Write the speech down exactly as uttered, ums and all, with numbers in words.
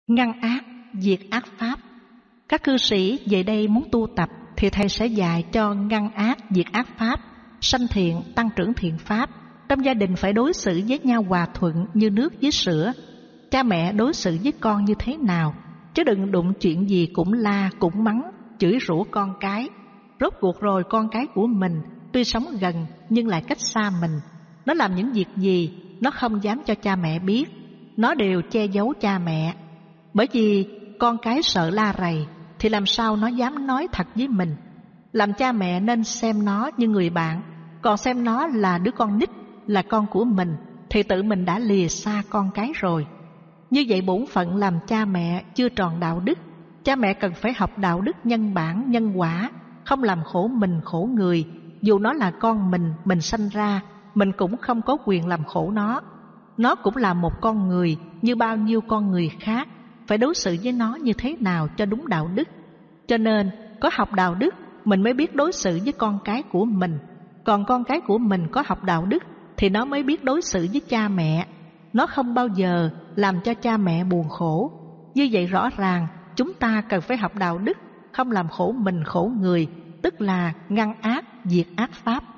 Ngăn ác, diệt ác pháp. Các cư sĩ về đây muốn tu tập thì thầy sẽ dạy cho ngăn ác, diệt ác pháp, sanh thiện, tăng trưởng thiện pháp. Trong gia đình phải đối xử với nhau hòa thuận như nước với sữa. Cha mẹ đối xử với con như thế nào, chứ đừng đụng chuyện gì cũng la, cũng mắng, chửi rủa con cái. Rốt cuộc rồi con cái của mình tuy sống gần nhưng lại cách xa mình. Nó làm những việc gì nó không dám cho cha mẹ biết, nó đều che giấu cha mẹ. Bởi vì con cái sợ la rầy thì làm sao nó dám nói thật với mình. Làm cha mẹ nên xem nó như người bạn, còn xem nó là đứa con nít, là con của mình thì tự mình đã lìa xa con cái rồi. Như vậy bổn phận làm cha mẹ chưa tròn đạo đức. Cha mẹ cần phải học đạo đức nhân bản, nhân quả, không làm khổ mình khổ người. Dù nó là con mình, mình sanh ra, mình cũng không có quyền làm khổ nó. Nó cũng là một con người như bao nhiêu con người khác, phải đối xử với nó như thế nào cho đúng đạo đức. Cho nên có học đạo đức mình mới biết đối xử với con cái của mình. Còn con cái của mình có học đạo đức thì nó mới biết đối xử với cha mẹ. Nó không bao giờ làm cho cha mẹ buồn khổ. Như vậy rõ ràng chúng ta cần phải học đạo đức, không làm khổ mình khổ người, tức là ngăn ác, diệt ác pháp.